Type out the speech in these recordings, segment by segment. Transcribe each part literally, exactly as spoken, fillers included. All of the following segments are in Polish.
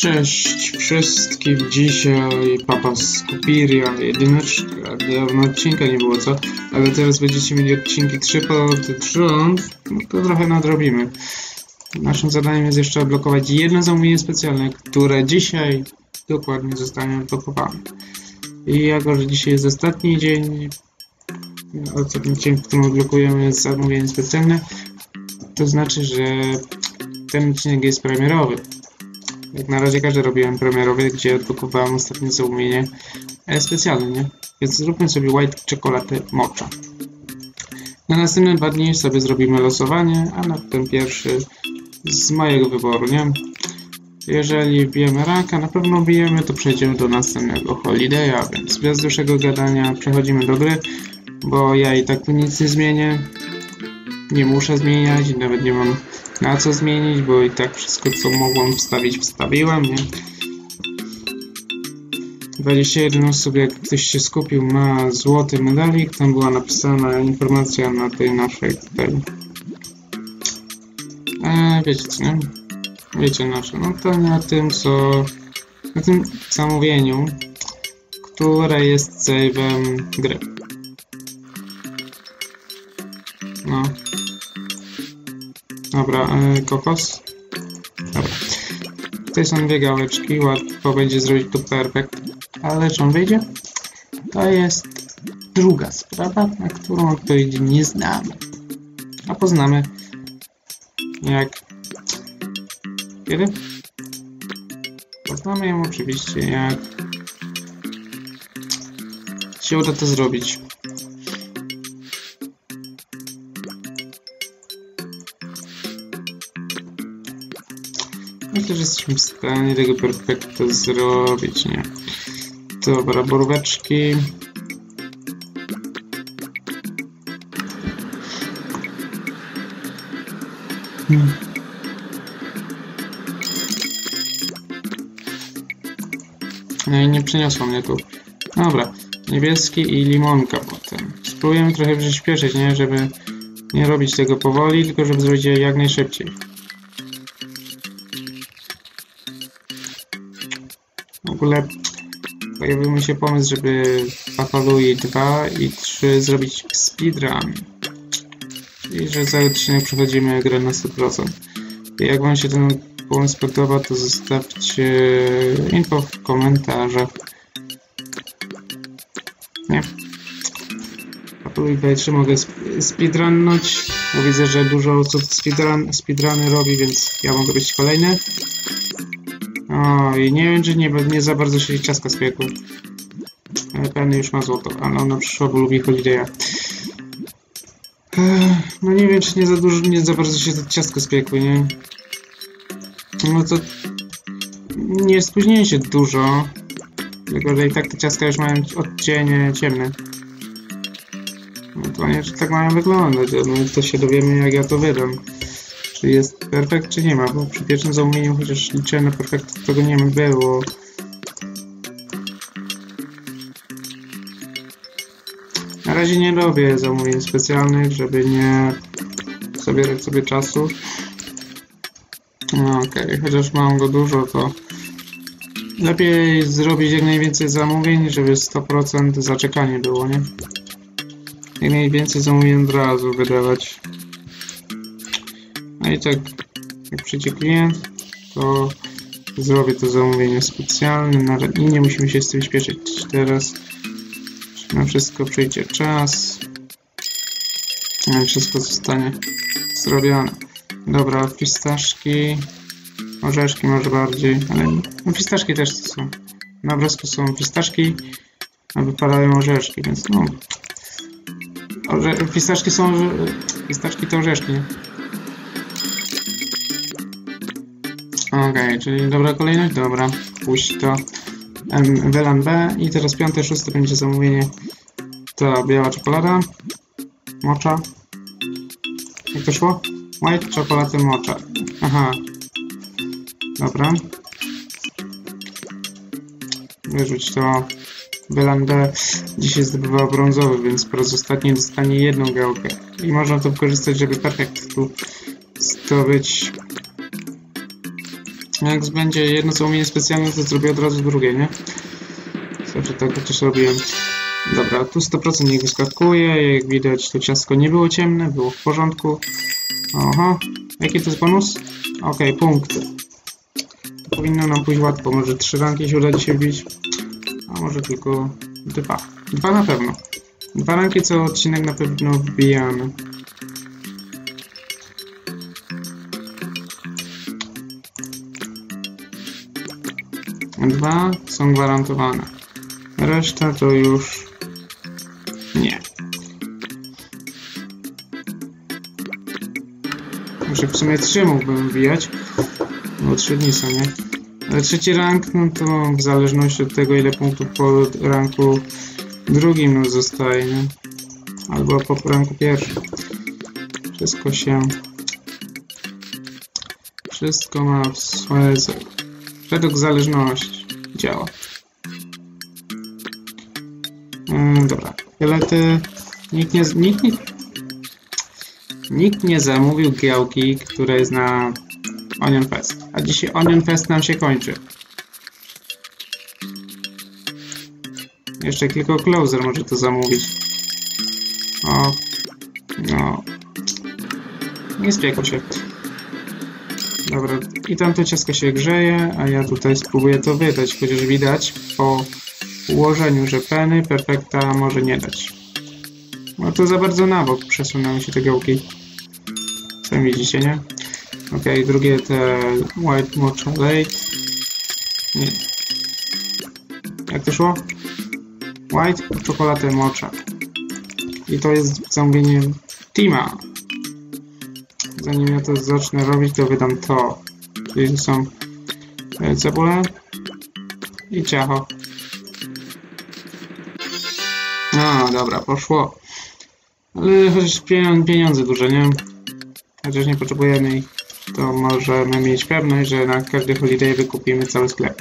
Cześć wszystkim, dzisiaj Papa Skupiria, jedyneczka, dawno odcinka nie było, co? Ale teraz będziecie mieli odcinki trzy pod rząd, no to trochę nadrobimy. Naszym zadaniem jest jeszcze odblokować jedno zamówienie specjalne, które dzisiaj dokładnie zostanie odblokowane. I jako, że dzisiaj jest ostatni dzień, ostatni dzień, w którym odblokujemy zamówienie specjalne, to znaczy, że ten odcinek jest premierowy. Jak na razie każdy robiłem premierowy, gdzie odblokowałem ostatnie zamówienie specjalne, nie? Więc zróbmy sobie white czekoladę mocza. Na następne dwa dni sobie zrobimy losowanie, a na ten pierwszy z mojego wyboru, nie? Jeżeli bijemy raka, na pewno bijemy, to przejdziemy do następnego holiday'a, więc bez dłuższego gadania przechodzimy do gry, bo ja i tak tu nic nie zmienię. Nie muszę zmieniać i nawet nie mam na co zmienić, bo i tak wszystko, co mogłem wstawić, wstawiłem, nie? dwadzieścia jeden osób, jak ktoś się skupił, ma złoty medalik. Tam była napisana informacja na tej naszej tutaj. Eee, wiecie co, nie? Wiecie nasze. No to na tym, co... na tym zamówieniu, które jest save'em gry. No. Dobra, yy, kokos. Dobra. Tutaj są dwie gałeczki, łatwo będzie zrobić tu perfekt. Ale czy on wyjdzie? To jest druga sprawa, na którą odpowiedzi nie znamy. A poznamy jak... Kiedy? Poznamy ją oczywiście jak... się uda to zrobić. Myślę, że jesteśmy w stanie tego perfektu zrobić, nie? Dobra, boróweczki. Hmm. No i nie przyniosło mnie tu. Dobra, niebieski i limonka potem. Spróbujemy trochę przyspieszyć, nie? Żeby nie robić tego powoli, tylko żeby zrobić je jak najszybciej. W ogóle pojawił mi się pomysł, żeby Papa Louie dwa i trzy zrobić speedrun. Czyli że cały odcinek przechodzimy grę na sto procent. I jak wam się ten pomysł podoba, to zostawcie info w komentarzach. Nie. Papa Louie dwa i trzy mogę speedrunnąć, bo widzę, że dużo osób speedrun, speedruny robi, więc ja mogę być kolejny. O, i nie wiem, czy nie, nie za bardzo się ciastka spiekły. Ale pewnie już ma złoto, ale ona przyszła, bo lubi holiday'a. No nie wiem, czy nie za dużo, nie za bardzo się to ciastko spiekły, nie? No to nie spóźnienie się dużo, tylko że i tak te ciastka już mają odcienie ciemne. No to nie, czy tak mają wyglądać, no to się dowiemy, jak ja to wydam. Czy jest perfekt, czy nie ma, bo przy pierwszym zamówieniu chociaż liczyłem na perfekt, tego nie było. Na razie nie robię zamówień specjalnych, żeby nie zabierać sobie czasu. No okej, okay. Chociaż mam go dużo, to lepiej zrobić jak najwięcej zamówień, żeby sto procent zaczekanie było, nie? Jak najwięcej zamówień od razu wydawać. No i tak, jak przyjdzie klient, to zrobię to zamówienie specjalne i nie musimy się z tym śpieszyć. Teraz na wszystko przyjdzie czas, i wszystko zostanie zrobione. Dobra, fistaszki, orzeszki może bardziej, ale no, fistaszki też to są. Na obrazku są fistaszki, a wypadają orzeszki, więc no. Orze fistaszki są, fistaszki to orzeszki, nie? Okej, okay, czyli dobra kolejność? Dobra, puść to. W L N B i teraz piąte, szóste będzie zamówienie. To biała czekolada, mocza. Jak to szło? White czekolady mocza. Aha. Dobra. Wyrzuć to. W L N B dzisiaj zdobywa brązowy, więc po raz ostatni dostanie jedną gałkę. I można to wykorzystać, żeby perfekt tu zdobyć Jak będzie jedno co umie specjalne, to zrobię od razu drugie, nie? Zawsze tak chociaż robiłem. Dobra, tu sto procent nie wyskakuje. Jak widać, to ciastko nie było ciemne, było w porządku. Aha, jaki to jest bonus? Okej, okay, punkty. To powinno nam pójść łatwo. Może trzy ranki się uda dzisiaj wbić, a może tylko dwa. Dwa na pewno. Dwa ranki co odcinek na pewno wbijamy. Dwa są gwarantowane. Reszta to już nie. Może w sumie trzy mógłbym wbijać, bo trzy dni są, nie? Ale trzeci rank, no to w zależności od tego, ile punktów po ranku drugim no, zostaje, nie? Albo po ranku pierwszym. Wszystko się... Wszystko ma swoje... Według zależności działa. Yy, dobra, fiolety. Nikt nie, nikt, nie, nikt nie zamówił giełki, która jest na Onion Fest. A dzisiaj Onion Fest nam się kończy. Jeszcze tylko Closer może to zamówić. O, no. Nie spiekł się. Dobra, i tamto ciastko się grzeje, a ja tutaj spróbuję to wydać, chociaż widać po ułożeniu, że Penny Perfekta może nie dać. No to za bardzo na bok przesunęły się te gałki. Sami widzicie, nie? Ok, drugie te White Mocha Late. Nie. Jak to szło? White Chocolate Mocha. I to jest zamówienie Tima. Zanim ja to zacznę robić, to wydam to. Czyli tu są cebule i ciacho. No dobra, poszło. Ale chociaż pieniądze duże, nie? Chociaż nie potrzebujemy ich, to możemy mieć pewność, że na każdy holiday wykupimy cały sklep.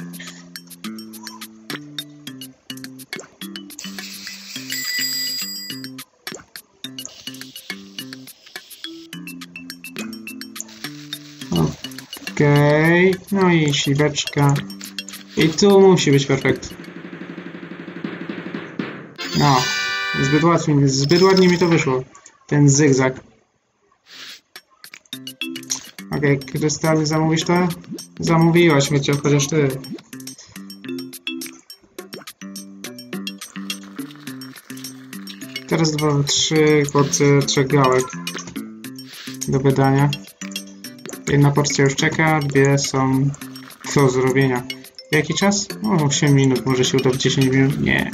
Okej, okay. No i siweczka. I tu musi być perfekt. No, zbyt łatwiej, zbyt ładnie mi to wyszło. Ten zygzak. Okej, okay, krystalny, zamówisz to? Zamówiłaś, wiecie, chociaż ty. Teraz dwa, trzy porcje trzech gałek do wydania. Jedna porcja już czeka, dwie są do zrobienia. Jaki czas? O, osiem minut, może się uda w dziesięć minut? Nie.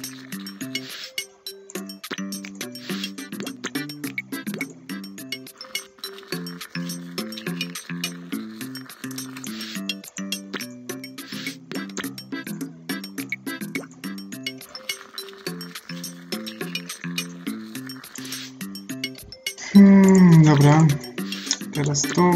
Hmm, dobra. Teraz tu.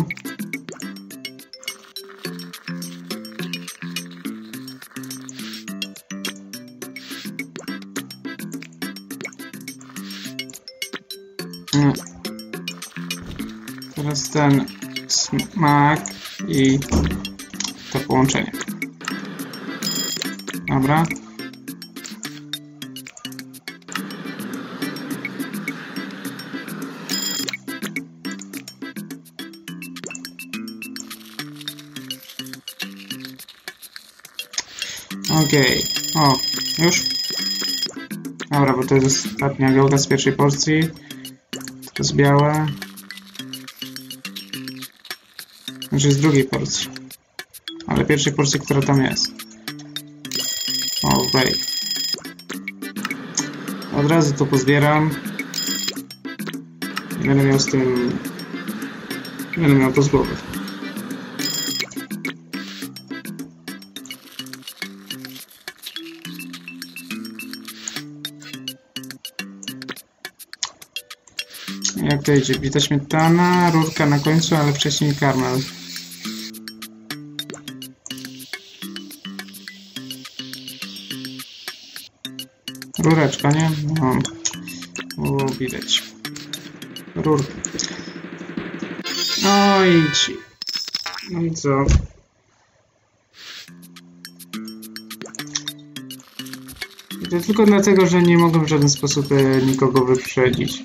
Teraz ten smak i to połączenie. Dobra. Okej. Okay. O, już? Dobra, bo to jest ostatnia gałka z pierwszej porcji. To jest białe. Znaczy z drugiej porcji. Ale pierwszej porcji, która tam jest. Okej. Okay. Od razu to pozbieram. Nie będę miał z tym... Nie będę miał to z głowy. Jak to idzie? Bita śmietana, rurka na końcu, ale wcześniej karmel. Rureczka, nie? No. O, widać. Rurka. No i ci. No i co? To tylko dlatego, że nie mogę w żaden sposób e, nikogo wyprzedzić.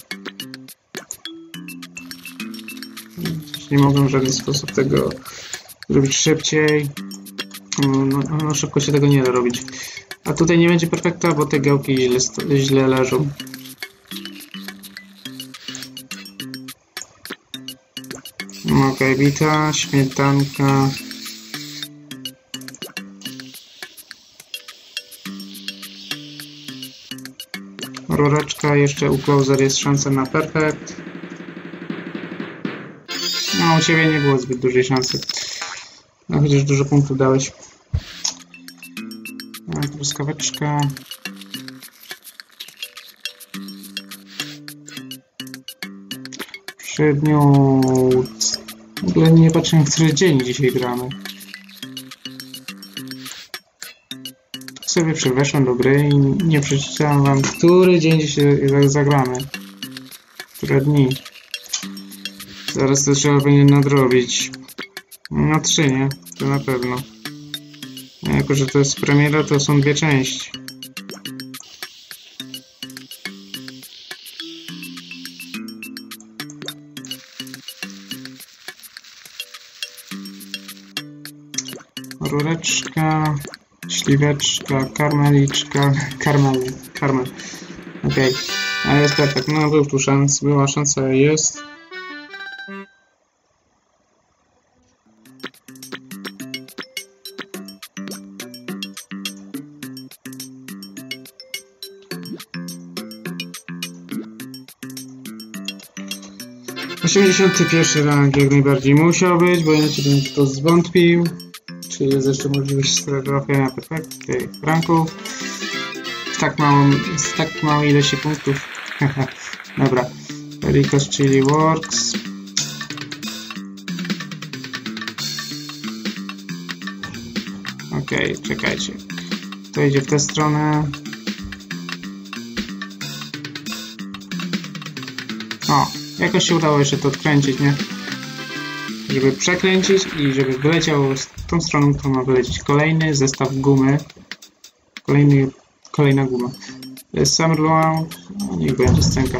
Nie mogę w żaden sposób tego zrobić szybciej. No, no, no szybko się tego nie da robić. A tutaj nie będzie perfekta, bo te gałki źle, źle leżą. Okej, okay, bita, śmietanka. Rureczka, jeszcze u closer jest szansa na perfekt. No, u ciebie nie było zbyt dużej szansy. No, chociaż dużo punktów dałeś. Truskaweczka. Przedmiot. W ogóle nie patrzę, który dzień dzisiaj gramy. Tak sobie przeweszłem do gry i nie przeczytałem wam, który dzień dzisiaj zagramy. Które dni. Zaraz to trzeba będzie nadrobić. Na trzy, nie? To na pewno. A jako, że to jest premiera, to są dwie części. Rureczka, śliweczka, karmeliczka, karmel, karmel. Okej, okay. A jest perfekt. No, był tu szans, była szansa, jest. osiemdziesiąty pierwszy rank jak najbardziej musiał być, bo inaczej bym to zwątpił. Czy jest jeszcze możliwość trafienia perfekty ranków w tak małą, z tak małej ilości punktów. Dobra. Ricos Chili Works. Okej, okay, czekajcie. To idzie w tę stronę. O, jakoś się udało jeszcze to odkręcić, nie? Żeby przekręcić i żeby wyleciał z tą stroną, którą ma wylecieć. Kolejny zestaw gumy. Kolejny, kolejna guma. To jest Summer Round. No, niech będzie scenka.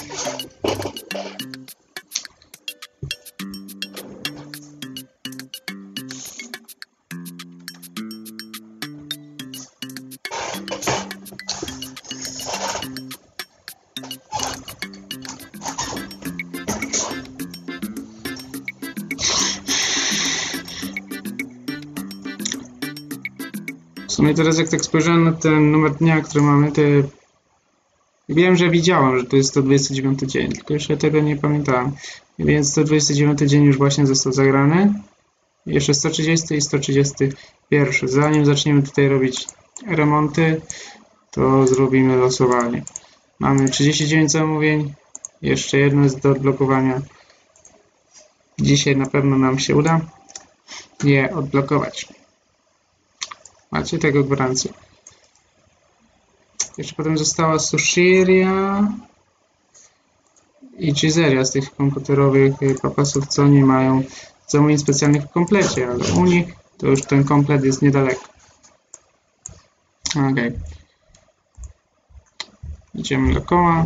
W sumie teraz jak tak spojrzałem na ten numer dnia, który mamy, to wiem, że widziałem, że to jest sto dwudziesty dziewiąty dzień, tylko jeszcze tego nie pamiętałem. Więc sto dwudziesty dziewiąty dzień już właśnie został zagrany. Jeszcze sto trzydziesty i sto trzydziesty pierwszy. Zanim zaczniemy tutaj robić remonty, to zrobimy losowanie. Mamy trzydzieści dziewięć zamówień, jeszcze jedno jest do odblokowania. Dzisiaj na pewno nam się uda je odblokować. Macie tego gwarancję. Jeszcze potem została Sushiria i Gizeria z tych komputerowych papasów, co nie mają zamówień specjalnych w komplecie, ale u nich to już ten komplet jest niedaleko. Ok. Idziemy dookoła.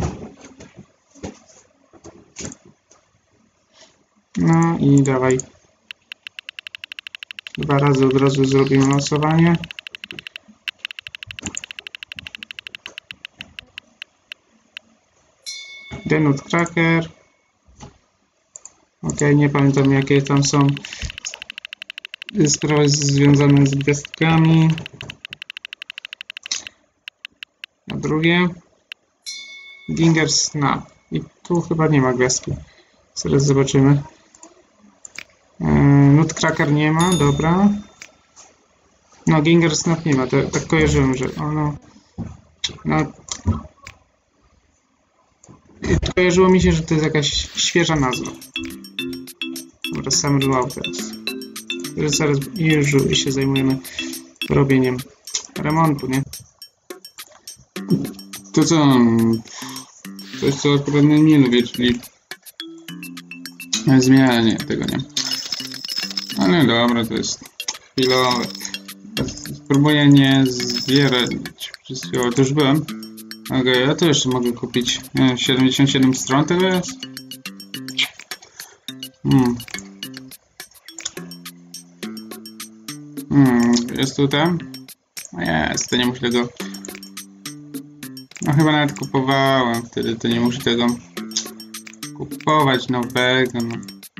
No i dawaj. Dwa razy od razu zrobimy losowanie. The Nutcracker. Ok, nie pamiętam jakie tam są sprawy związane z gwiazdkami. A drugie Ginger Snap. I tu chyba nie ma gwiazdki. Zaraz zobaczymy. Nutcracker nie ma, dobra. No, Ginger Snap nie ma, to, tak kojarzyłem, że ono... No... Kojarzyło mi się, że to jest jakaś świeża nazwa. Dobra, Summer Wow teraz. Zaraz już się zajmujemy robieniem remontu, nie? To co? Coś co akurat nie lubię, czyli zmianie tego, nie? Ale dobra, to jest chwilowe. Spróbuję nie zwierać Wszystkiego, to już byłem. Okej, okay, ja to jeszcze mogę kupić. Nie, siedemdziesiąt siedem stron tego jest? Hmm. Hmm, jest tutaj? No jest, to nie muszę tego... No chyba nawet kupowałem wtedy, to nie muszę tego kupować nowego, no.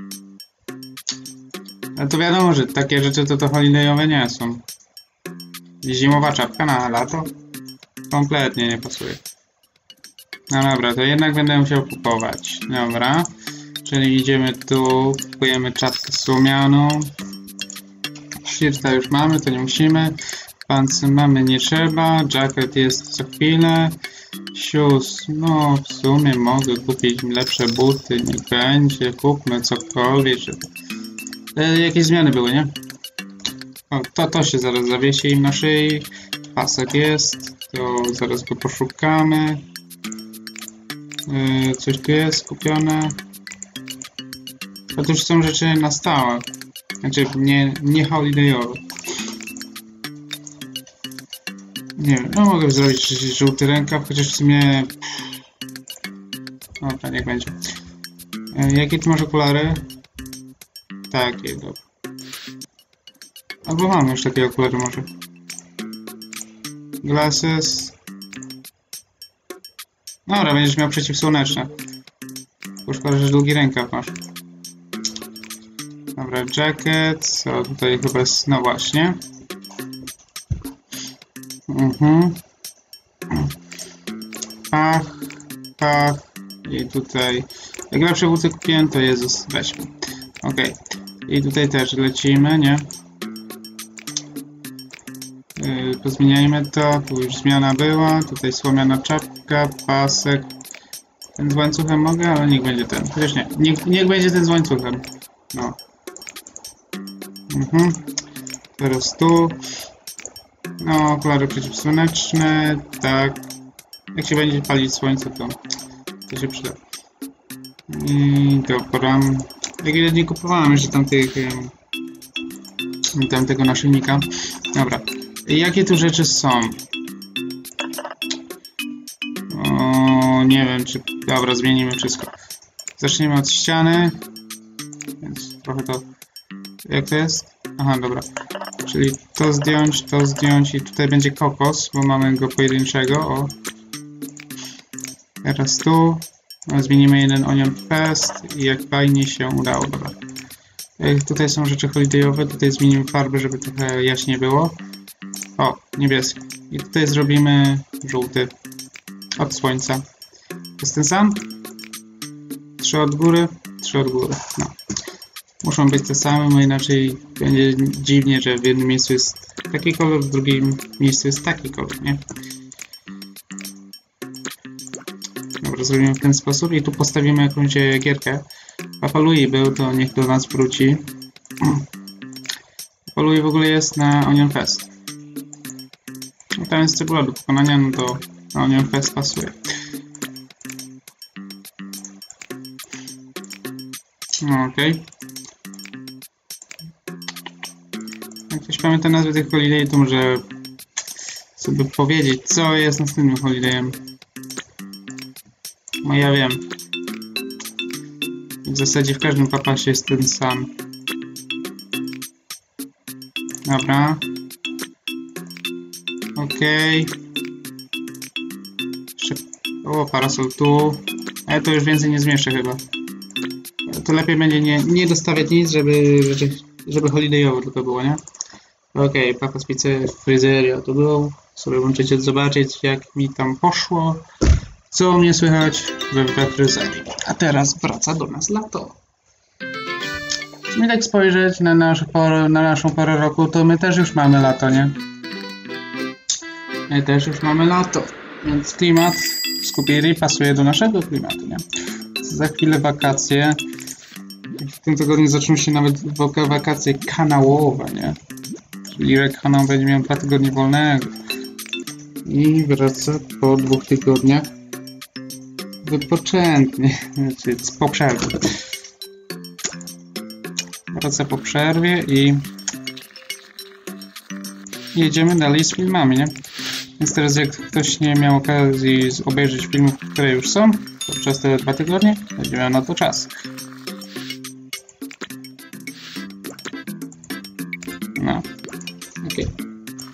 Ale to wiadomo, że takie rzeczy to to holidayowe nie są. Zimowa czapka na lato? Kompletnie nie pasuje. No dobra, to jednak będę musiał kupować. Dobra. Czyli idziemy tu, kupujemy czapkę słomianą. Shirta już mamy, to nie musimy. Pancy mamy, nie trzeba. Jacket jest co chwilę. Shoes, no w sumie mogę kupić lepsze buty, niech będzie. Kupmy cokolwiek, żeby... E, jakieś zmiany były, nie? O, to, to się zaraz zawiesi im na szyi. Pasek jest, to zaraz go poszukamy. Yy, coś tu jest kupione. To już są rzeczy na stałe. Znaczy nie, nie holidayowe. Nie wiem, no mogę zrobić żółty rękaw, chociaż w sumie... Dobra, niech będzie. Yy, jakie ty masz okulary? Takie, dobra. Albo mam już takie okulary może. Glasses. Dobra, będziesz miał przeciwsłoneczne. Szkoda, że długi rękaw masz. Dobra, jacket. Co tutaj chyba jest... No właśnie. Mhm. Pach, pach. I tutaj... Jak lepsze buty kupiłem, to Jezus, weźmy. Ok. I tutaj też lecimy, nie? Yy, pozmieniajmy to, tu już zmiana była, tutaj słomiana czapka, pasek. Ten z łańcuchem mogę, ale niech będzie ten. Chociaż nie, niech, niech będzie ten z łańcuchem. No. Mhm. Teraz tu. No, okulary przeciwsłoneczne, tak. Jak się będzie palić słońce, to, to się przyda. I dobra. Jak widać, nie kupowałem jeszcze tamtych, tamtego naszyjnika. Dobra. Jakie tu rzeczy są? O, nie wiem, czy... Dobra, zmienimy wszystko. Zaczniemy od ściany. Więc trochę to... Jak to jest? Aha, dobra. Czyli to zdjąć, to zdjąć i tutaj będzie kokos, bo mamy go pojedynczego. O. Teraz tu. Zmienimy jeden Onion Fest i jak fajnie się udało. Dobra. Tutaj są rzeczy holidayowe. Tutaj zmienimy farbę, żeby trochę jaśniej było. O, niebieski. I tutaj zrobimy żółty. Od słońca. Jest ten sam? Trzy od góry, trzy od góry. No. Muszą być te same, bo inaczej będzie dziwnie, że w jednym miejscu jest taki kolor, w drugim miejscu jest taki kolor, nie? Dobra, zrobimy w ten sposób i tu postawimy jakąś gierkę. Papa Louis był, to niech do nas wróci. Papa Louis w ogóle jest na Onion Fest. No, tam jest cebula do pokonania, no to na Onion Fest pasuje. No, okej. Okay. Jak ktoś pamięta nazwę tych holiday, to może sobie powiedzieć, co jest następnym holidayem. No ja wiem. W zasadzie w każdym papasie jest ten sam. Dobra. Okej. Okay. Jeszcze... O, parasol tu. Ale to już więcej nie zmieszczę chyba. To lepiej będzie nie, nie dostawiać nic, żeby, żeby holidayowo tylko było, nie? Okej, okay, papa z pizzy, fryzeria to był. Sobie możecie zobaczyć, jak mi tam poszło. Co u mnie słychać we, we fryzerii. A teraz wraca do nas lato. Jak tak spojrzeć na, nasz porę, na naszą porę roku, to my też już mamy lato, nie? My też już mamy lato. Więc klimat Skupiri pasuje do naszego klimatu, nie? Za chwilę wakacje. W tym tygodniu zaczną się nawet wakacje kanałowe, nie? Czyli Rek kanał będzie miał dwa tygodnie wolnego. I wraca po dwóch tygodniach wypoczętnie, znaczy po przerwie. Wraca po przerwie i jedziemy dalej z filmami, nie? Więc teraz jak ktoś nie miał okazji obejrzeć filmów, które już są, to przez te dwa tygodnie będzie miał na to czas. No, okej. Okay.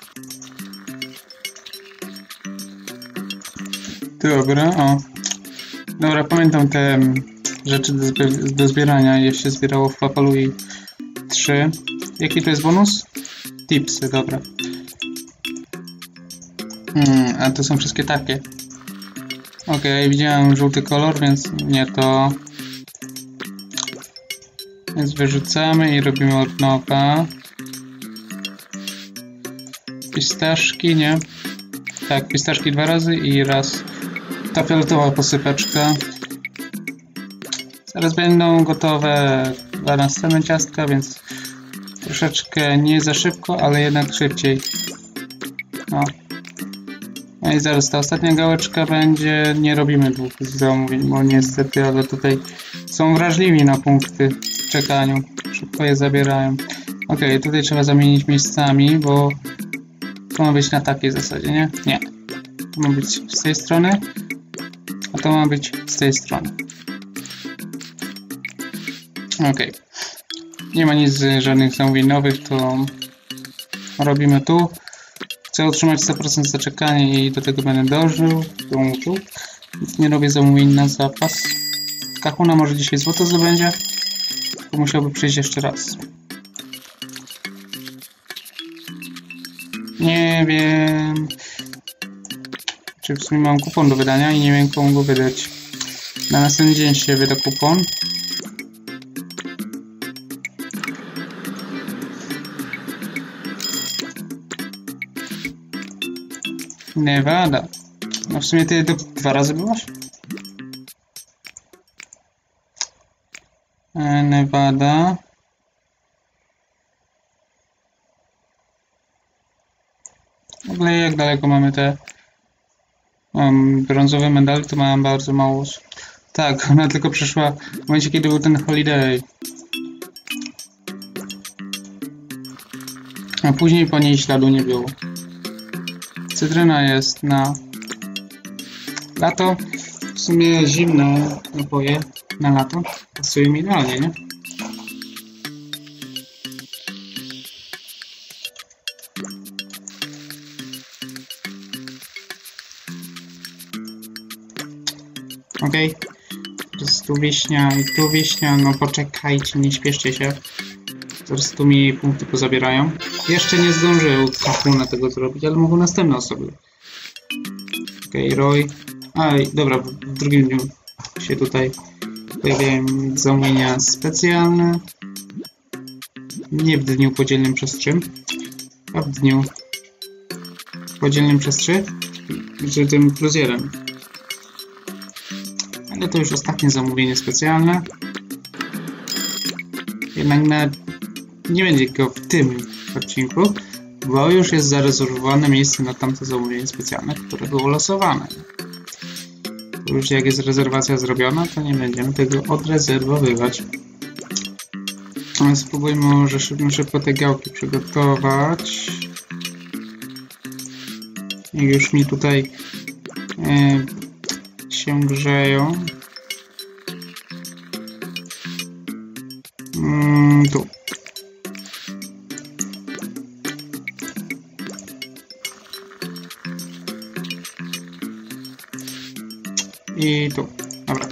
Dobra, o. Dobra, pamiętam te rzeczy do, do zbierania, je się zbierało w Papalui trzy. Jaki to jest bonus? Tipsy, dobra. Hmm, a to są wszystkie takie. Ok, widziałem żółty kolor, więc nie to. Więc wyrzucamy i robimy od nowa. Pistaszki, nie? Tak, pistaszki dwa razy i raz ta fioletowa posypeczka. Zaraz będą gotowe dla następne ciastka, więc troszeczkę nie za szybko, ale jednak szybciej. No. No i zaraz ta ostatnia gałeczka będzie. Nie robimy dwóch zamówień, bo niestety, ale tutaj są wrażliwi na punkty w czekaniu. Szybko je zabierają. Ok, tutaj trzeba zamienić miejscami, bo to ma być na takiej zasadzie, nie? Nie. To ma być z tej strony, a to ma być z tej strony. Ok. Nie ma nic, żadnych zamówień nowych, to robimy tu. Chcę utrzymać sto procent zaczekanie i do tego będę dążył, dążył. Więc nie robię zamówień na zapas. Kahuna może dzisiaj złoto zdobędzie, to musiałby przyjść jeszcze raz. Nie wiem, czy w sumie mam kupon do wydania i nie wiem, komu go wydać. Na następny dzień się wyda kupon. Nevada. No w sumie ty dwa razy byłaś? E, Nevada. W ogóle jak daleko mamy te um, brązowe medale, to mam bardzo mało. Tak, ona tylko przyszła w momencie, kiedy był ten holiday. A później po niej śladu nie było. Cytryna jest na lato. W sumie zimne napoje na lato pasują mi idealnie, nie? Ok. Teraz tu wiśnia i tu wiśnia. No poczekajcie, nie śpieszcie się. Zaraz tu mi punkty pozabierają. Jeszcze nie zdążył Kahuna tego zrobić, ale mogą następne osoby. Okej, okay, Roy. Aj, dobra, w drugim dniu się tutaj pojawiają zamówienia specjalne. Nie w dniu podzielnym przez trzy, a w dniu podzielnym przez trzy, czyli tym plus jeden. Ale to już ostatnie zamówienie specjalne. Jednak na nie będzie go w tym odcinku, bo już jest zarezerwowane miejsce na tamte zamówienie specjalne, które było losowane. Już jak jest rezerwacja zrobiona, to nie będziemy tego odrezerwowywać. Ale spróbujmy może szybko, szybko te gałki przygotować. Jak już mi tutaj e, się grzeją. Mm, tu. I tu. Dobra.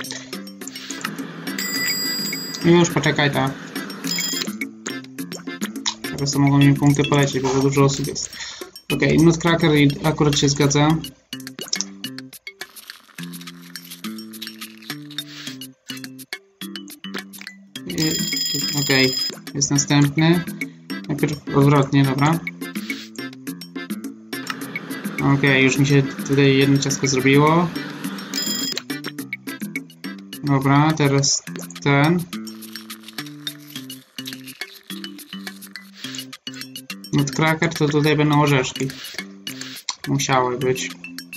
Już poczekaj, tak. Teraz to mogą mi punkty polecieć, bo za dużo osób jest. Ok, Nutcracker akurat się zgadza. Ok, jest następny. Najpierw odwrotnie, dobra. Ok, już mi się tutaj jedno ciastko zrobiło. Dobra, teraz ten. Nutcracker to tutaj będą orzeszki. Musiały być.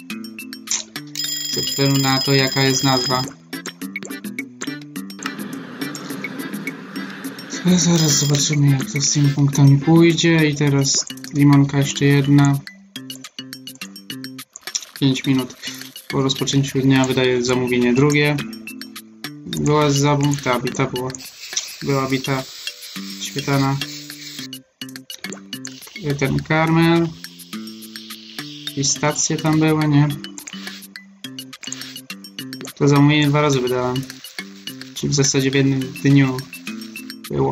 Ze względu na to, jaka jest nazwa. Zaraz zobaczymy, jak to z tymi punktami pójdzie. I teraz limonka jeszcze jedna. pięć minut po rozpoczęciu dnia wydaje zamówienie drugie. Była zamówiona, bita była. Była bita śmietana. Ten karmel. Pistacje tam były, nie? To zamówienie dwa razy wydałem. Czyli w zasadzie w jednym dniu było.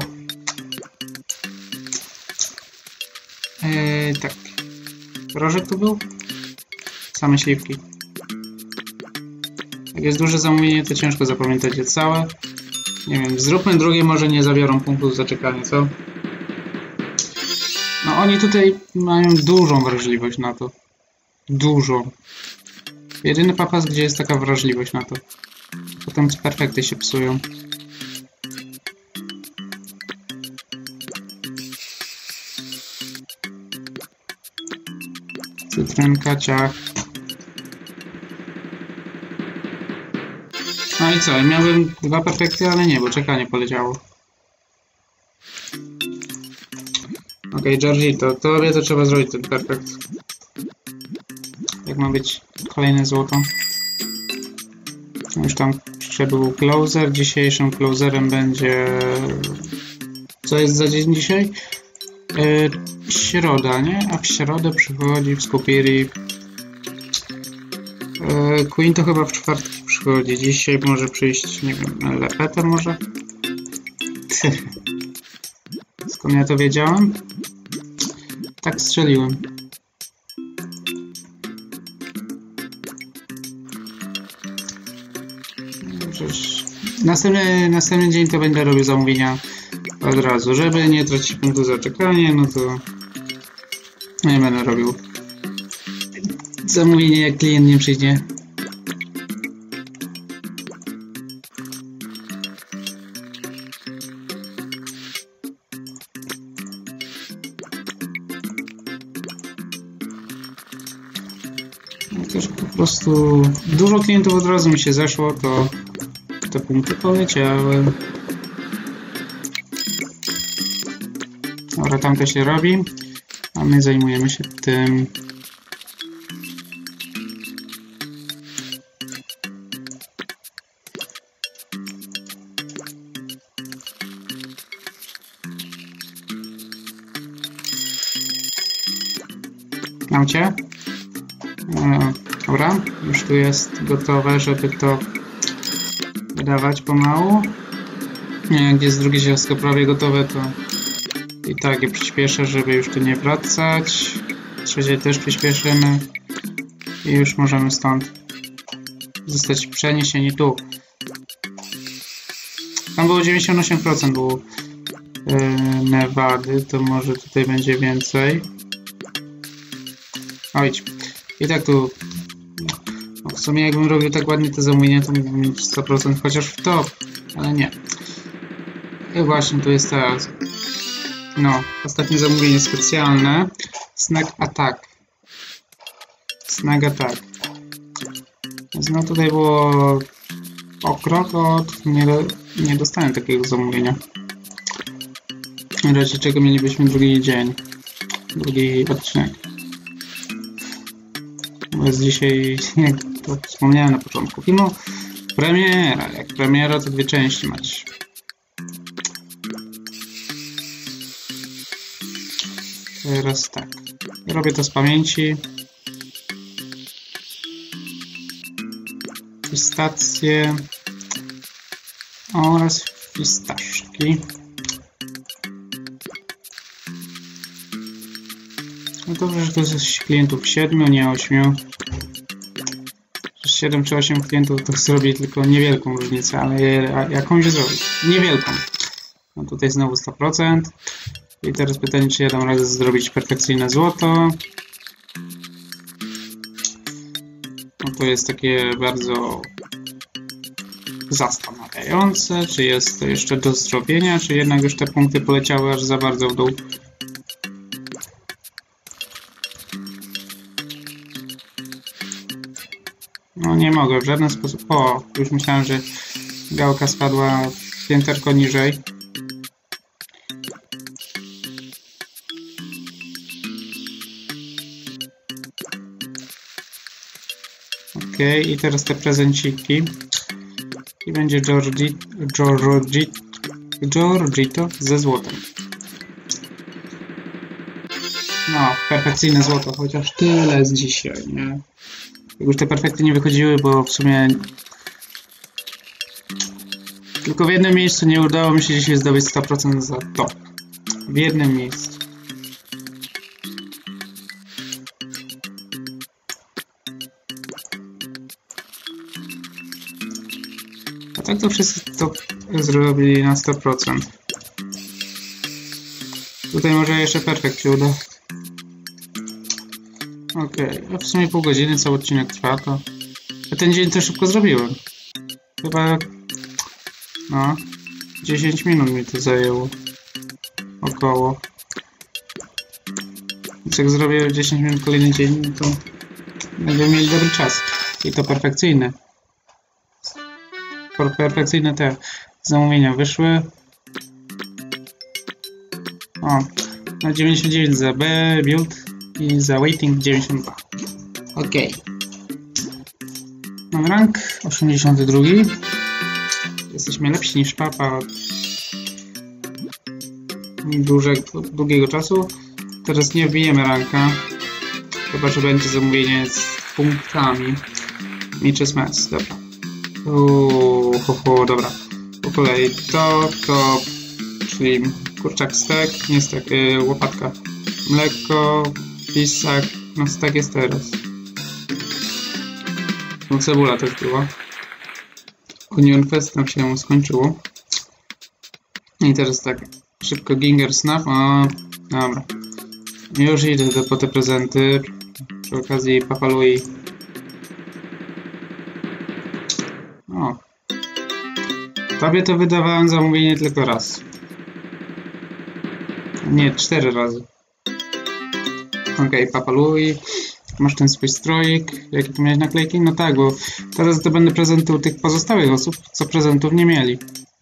Eee, tak. Rożek tu był? Same śliwki. Jak jest duże zamówienie, to ciężko zapamiętać je całe. Nie wiem, zróbmy drugie, może nie zabiorą punktów za czekanie, co? No oni tutaj mają dużą wrażliwość na to. Dużą. Jedyny papas, gdzie jest taka wrażliwość na to. Potem perfekty się psują. Cytrynka, ciach. No i co? Miałbym dwa perfekty, ale nie, bo czekanie poleciało. Ok, Georgito, tobie to trzeba zrobić ten perfekt. Jak ma być kolejne złoto? Już tam jeszcze był closer. Dzisiejszym closerem będzie... Co jest za dzień dzisiaj? Yy, środa, nie? A w środę przychodzi w Skopiri. Yy, Queen to chyba w czwartki przychodzi. Dzisiaj może przyjść, nie wiem, Lepeta może? Skąd ja to wiedziałem? Tak strzeliłem. Następny, następny dzień to będę robił zamówienia od razu, żeby nie tracić punktu za czekanie, no to nie będę robił zamówienie, jak klient nie przyjdzie. No też po prostu dużo klientów od razu mi się zeszło, to te punkty poleciały. Dobra, tam to się robi, a my zajmujemy się tym. Mam cię? E, dobra, już tu jest gotowe, żeby to wydawać pomału. Nie, jak jest drugie ciastko prawie gotowe, to i tak je przyspieszę, żeby już tu nie wracać. Trzecie też przyspieszymy i już możemy stąd zostać przeniesieni tu. Tam było dziewięćdziesiąt osiem procent było yy, Nevady, to może tutaj będzie więcej. Oj, i tak tu no, w sumie jakbym robił tak ładnie te zamówienia, to mógłbym mieć sto procent chociaż w top, ale nie. I właśnie tu jest teraz. No, ostatnie zamówienie specjalne. Snack Attack. Snack Attack. Więc no tutaj było o krok od... Nie, nie dostałem takiego zamówienia. W razie czego mielibyśmy drugi dzień. Drugi odcinek. Bo jest dzisiaj, jak to wspomniałem na początku filmu, premiera. Jak premiera, to dwie części macie. Teraz tak. Robię to z pamięci. Pistacje oraz fistaszki. No dobrze, że to jest klientów siedmiu, nie ośmiu. siedem czy osiem klientów to zrobi tylko niewielką różnicę, ale jakąś zrobi. Niewielką. No tutaj znowu sto procent. I teraz pytanie, czy ja dam radę zrobić perfekcyjne złoto. No to jest takie bardzo zastanawiające, czy jest to jeszcze do zrobienia, czy jednak już te punkty poleciały aż za bardzo w dół. No nie mogę w żaden sposób. O, już myślałem, że gałka spadła pięterko niżej. Okej, okay, i teraz te prezenciki. I będzie Georgito, Georgito, Georgito ze złotem. No, perfekcyjne złoto, chociaż tyle z dzisiaj, nie? Jak już te perfekty nie wychodziły, bo w sumie tylko w jednym miejscu nie udało mi się dzisiaj zdobyć sto procent za to. W jednym miejscu. A tak to wszyscy to zrobili na sto procent. Tutaj może jeszcze perfekt się uda. Okej, okay. A w sumie pół godziny cały odcinek trwa, to... Ja ten dzień to szybko zrobiłem. Chyba... No... dziesięć minut mi to zajęło. Około. Więc jak zrobię dziesięć minut kolejny dzień, to... będziemy mieli dobry czas. I to perfekcyjne. Perfekcyjne te zamówienia wyszły. O, na dziewięćdziesiąt dziewięć za B, build i za waiting dziewięćdziesiąt dwa. Ok. Mam rank osiemdziesiąty drugi. Jesteśmy lepsi niż papa od dużego, długiego czasu. Teraz nie wbijemy ranka. Chyba, że będzie zamówienie z punktami. Mitch's Mess, dobra. Uuu, ho, ho, dobra. Po kolei to, to, czyli kurczak stek, nie stek, yy, łopatka, mleko, pisak, no stek jest teraz. No cebula też była. Onion Fest nam się skończyło. I teraz tak, szybko Ginger Snap, o, dobra. Już idę do, po te prezenty, przy okazji Papa Louie. O. Tobie to wydawałem zamówienie tylko raz. Nie, cztery razy. Okej, okay, Papa Louie. Masz ten swój stroik. Jakie tu miałeś naklejki? No tak, bo teraz to będę prezenty u tych pozostałych osób, co prezentów nie mieli.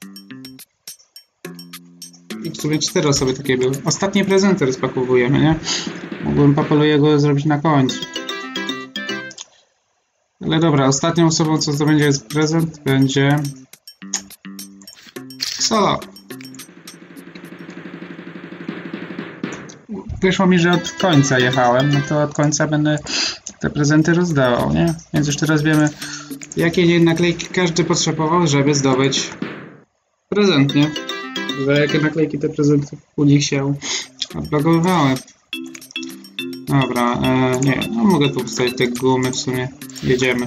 I w sumie cztery osoby takie były. Ostatnie prezenty rozpakowujemy, nie? Mógłbym Papa Louiego zrobić na końcu. Ale dobra, ostatnią osobą, co zdobędzie prezent, będzie Solo. Wyszło mi, że od końca jechałem, no to od końca będę te prezenty rozdawał, nie? Więc już teraz wiemy, jakie naklejki każdy potrzebował, żeby zdobyć prezent, nie? Za jakie naklejki te prezenty u nich się odblokowywały. Dobra, e, nie, no mogę tu wstawić te gumy w sumie. Jedziemy.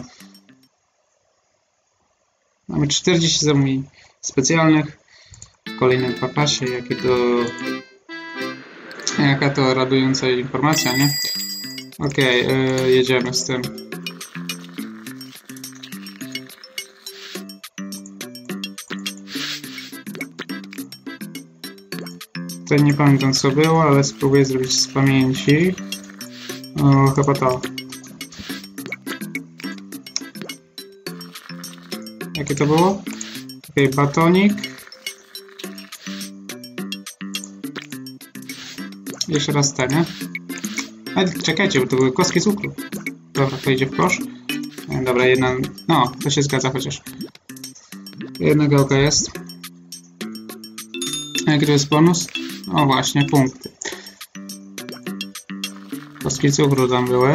Mamy czterdzieści zamówień specjalnych. W kolejnym papasie, jakie to... Jaka to radująca informacja, nie? Okej, okay, e, jedziemy z tym. Tutaj nie pamiętam co było, ale spróbuję zrobić z pamięci. O, chyba to. Jakie to było? Okej, okay, batonik. Jeszcze raz ten, nie? Ale czekajcie, bo to były kostki cukru. Dobra, to idzie w kosz. Dobra, jedna... No, to się zgadza chociaż. Jedna gałka jest. Jaki to jest bonus? O właśnie, punkty. Kostki cukru tam były.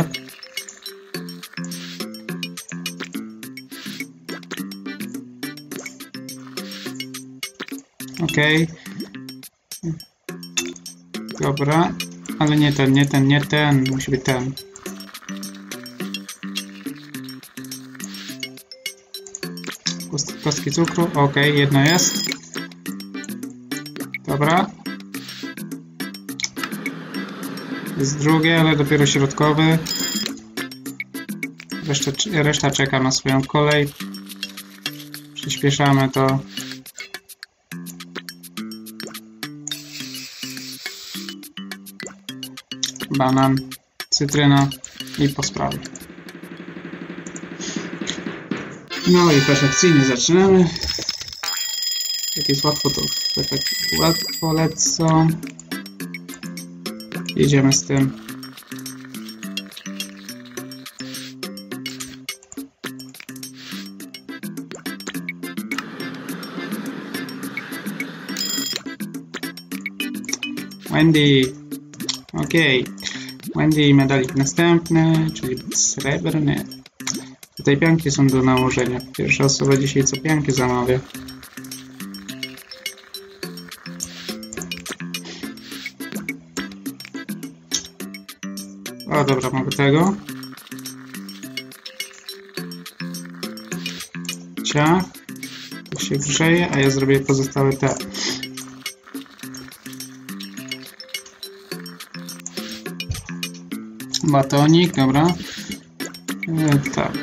Okej. Okay. Dobra. Ale nie ten, nie ten, nie ten. Musi być ten. Kostki cukru. Okej, okay, jedno jest. Dobra. Jest drugie, ale dopiero środkowy. Reszta, reszta czeka na swoją kolej. Przyspieszamy to. Banan, cytryna i po sprawie. No i perfekcyjnie zaczynamy. Jak jest łatwo, to łatwo lecą. Jedziemy z tym. Wendy. Okej. Okay. Wendy medalik następny, czyli srebrny. Tutaj pianki są do nałożenia. Pierwsza osoba dzisiaj co pianki zamawia. O, dobra, mogę tego. Ciach. To się grzeje, a ja zrobię pozostałe te. Batonik, dobra. E, tak.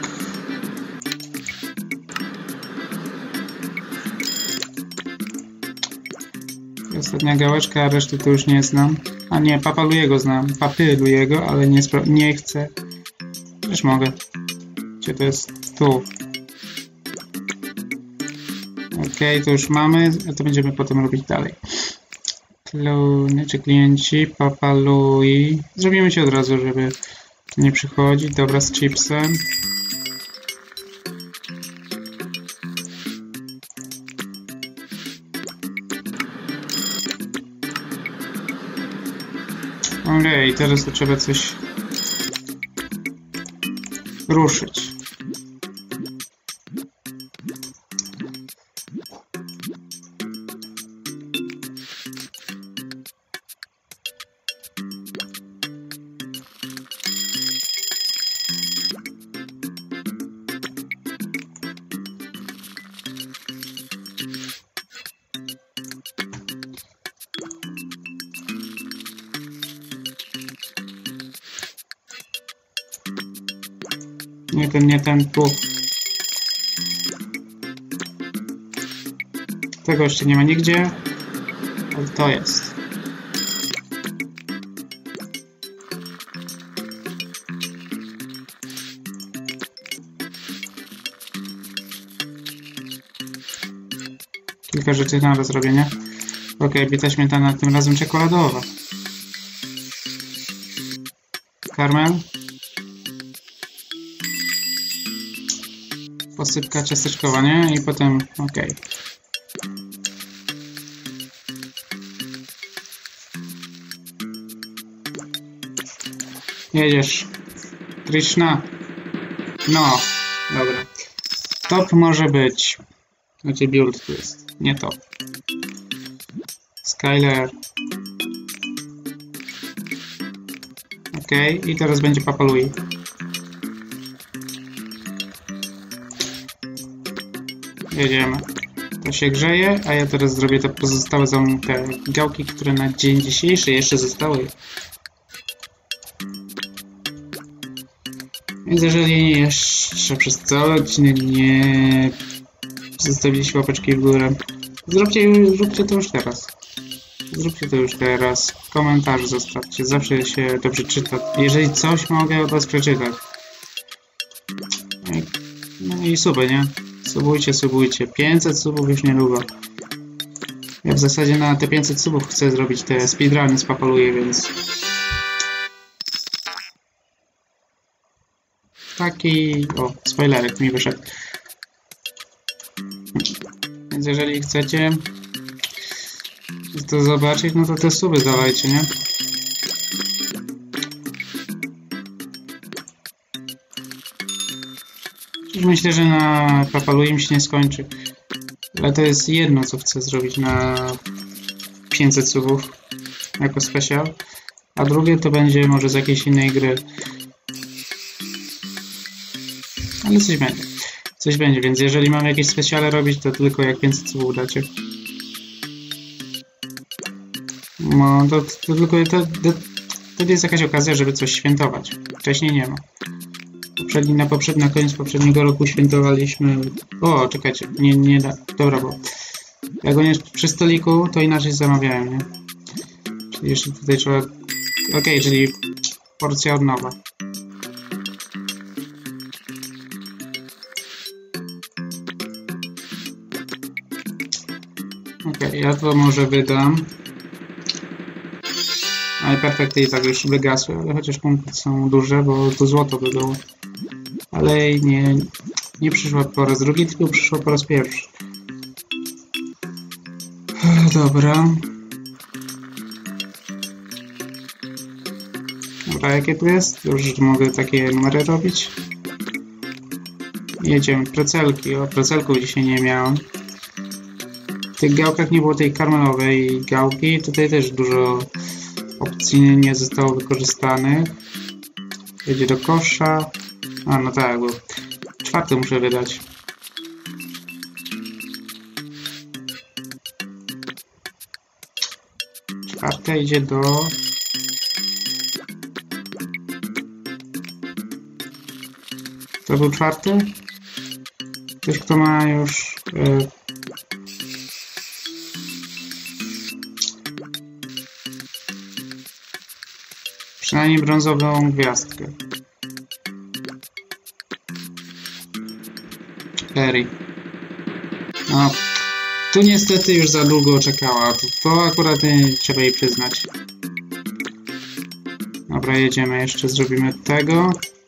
Ostatnia gałeczka, a reszty to już nie znam. A nie, Papalujego znam. Papylujego, ale nie, nie chcę. Też mogę. Gdzie to jest? Tu. Ok, to już mamy, a to będziemy potem robić dalej. Klony czy klienci, Papalui. Zrobimy się od razu, żeby nie przychodzić. Dobra, z chipsem. Okej, okay, teraz to trzeba coś ruszyć. Nie ten, nie ten, tu. Tego jeszcze nie ma nigdzie, ale to jest. Kilka rzeczy na do zrobienia. Ok, bita śmietana, tym razem czekoladowa. Karmel. Posypka ciasteczkowa, nie? I potem, ok. Jedziesz. Krishna. No, dobra. Top może być. Znaczy build tu jest, nie top. Skyler. Ok, i teraz będzie Papalui. Jedziemy. To się grzeje, a ja teraz zrobię te pozostałe te gałki, które na dzień dzisiejszy jeszcze zostały. Więc jeżeli jeszcze przez cały odcinek nie zostawiliście łapeczki w górę, zróbcie, zróbcie to już teraz. Zróbcie to już teraz. Komentarz zostawcie. Zawsze się dobrze czyta. Jeżeli coś mogę od was przeczytać. No i suby, nie? Subujcie, subujcie. pięćset subów już niedługo. Ja w zasadzie na te pięćset subów chcę zrobić te speedruny z Papaluje, więc... Taki... O, spoilerek mi wyszedł. Więc jeżeli chcecie to zobaczyć, no to te suby dawajcie, nie? Myślę, że na Papalui mi się nie skończy. Ale to jest jedno, co chcę zrobić na pięćset subów jako special. A drugie to będzie może z jakiejś innej gry. Ale coś będzie. Coś będzie, więc jeżeli mam jakieś speciale robić, to tylko jak pięćset subów dacie. No, to, to tylko to, to, to jest jakaś okazja, żeby coś świętować. Wcześniej nie ma. Poprzedni, na, poprzedni, na koniec poprzedniego roku świętowaliśmy... O, czekajcie, nie, nie da... Dobra, bo... Jak on jest przy stoliku, to inaczej zamawiałem, nie? Czyli jeszcze tutaj trzeba... Okej, okay, czyli porcja od nowa. Okej, okay, ja to może wydam. Ale perfekty i tak już wygasły, ale chociaż punkty są duże, bo tu złoto by było. Ale nie, nie przyszła po raz drugi, tylko przyszła po raz pierwszy. Dobra, jakie tu jest? Już mogę takie numery robić. Jedziemy. Precelki. O, precelków dzisiaj nie miałem. W tych gałkach nie było tej karmelowej gałki. Tutaj też dużo opcji nie zostało wykorzystanych. Jedzie do kosza. A, no tak, bo czwarty muszę wydać. Czwarte idzie do... To był czwarty? Ktoś, kto ma już... Yy... przynajmniej brązową gwiazdkę. Perry. No, tu niestety już za długo czekała. To, to akurat nie trzeba jej przyznać. Dobra, jedziemy. Jeszcze zrobimy tego.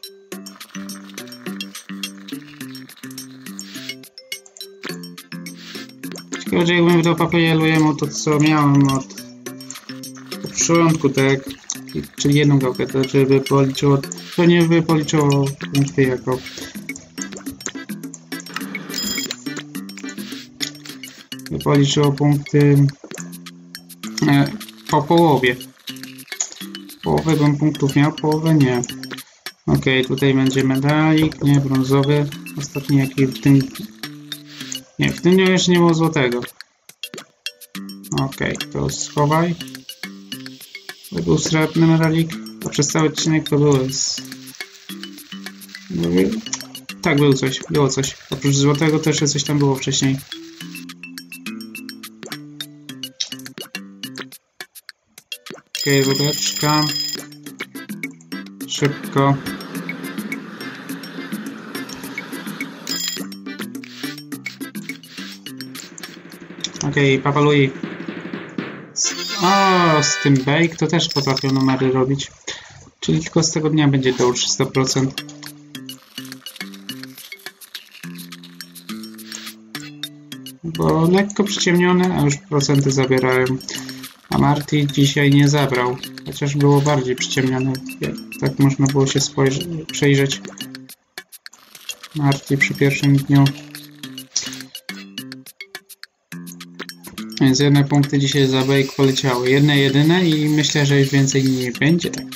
Ciekawe, że jakbym wydał papieru jemu to, co miałem od, od początku, tak? Czyli jedną gałkę, to żeby policzyło, to nie by policzyło punkty jako by policzyło punkty e, po połowie. Połowę bym punktów miał, połowę nie. Ok, tutaj będzie medalik, nie, brązowy. Ostatni jaki w tym... Nie, w tym jeszcze nie było złotego. Ok, to schowaj. To był srebrny medalik, a przez cały odcinek to były z... Tak, był coś, było coś. Oprócz złotego też coś tam było wcześniej. Okej, okay, wódeczka. Szybko. Okej, okay, Papa Louis. O, z tym bake to też potrafią numery robić. Czyli tylko z tego dnia będzie do sto procent. Bo lekko przyciemnione, a już procenty zabierają. A Marty dzisiaj nie zabrał. Chociaż było bardziej przyciemnione. Tak można było się przejrzeć. Marty przy pierwszym dniu. Więc jedne punkty dzisiaj za bake poleciały. Jedne jedyne i myślę, że już więcej nie będzie. Tak.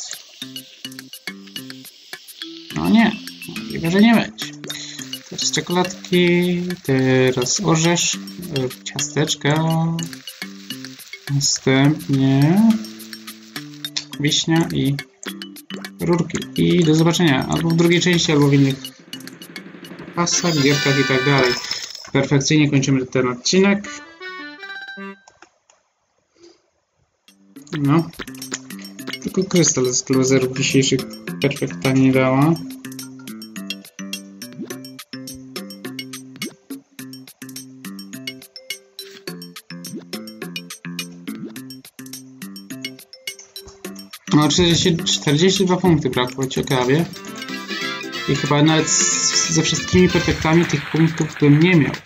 No nie. Możliwe, że nie będzie. Teraz czekoladki. Teraz orzesz. Ciasteczka. Następnie wiśnia i rurki. I do zobaczenia. Albo w drugiej części, albo w innych pasach, gierkach i tak dalej. Perfekcyjnie kończymy ten odcinek. No. Tylko krystal z closerów dzisiejszych perfekta nie dała. No czterdzieści, czterdzieści dwa punkty brakło, ciekawie. I chyba nawet z, ze wszystkimi perfektami tych punktów bym nie miał.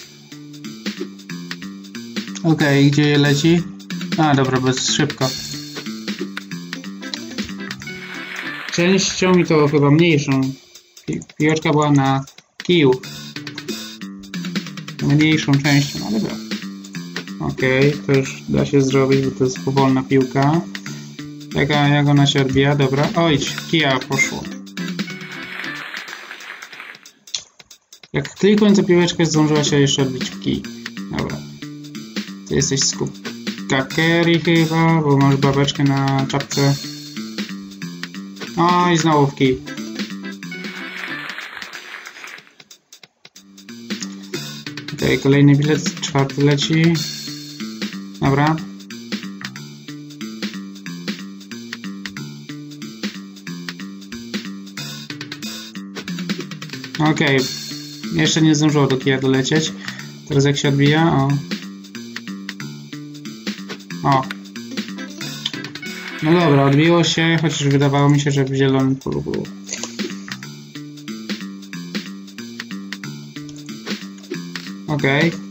Okej, okay, gdzie je leci? A, dobra, bez szybko. Częścią i to chyba mniejszą. Pi piłeczka była na kiju. Mniejszą częścią, ale dobra. Okej, okay, to już da się zrobić, bo to jest powolna piłka. Jaka, jak ona się odbija? Dobra. Oj, kija poszło. Jak klikując piłeczkę zdążyła się jeszcze odbić w kij. Dobra. Ty jesteś z Kakeri chyba, bo masz babeczkę na czapce. O, i znowu w kij. Tutaj kolejny bilet, czwarty leci. Dobra. Okej, okay. Jeszcze nie zdążyło do kija dolecieć. Teraz jak się odbija, o. O. No dobra, odbiło się, chociaż wydawało mi się, że w zielonym polu było. Okej. Okay.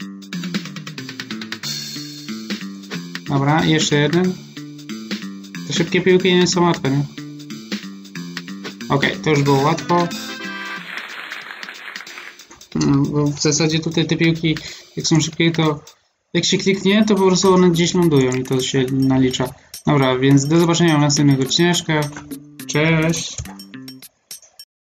Dobra, jeszcze jeden. Te szybkie piłki nie są łatwe, nie? Okej, okay, to już było łatwo. No, bo w zasadzie tutaj te piłki, jak są szybkie, to jak się kliknie, to po prostu one gdzieś lądują i to się nalicza. Dobra, więc do zobaczenia w następnych odcinkach. Cześć!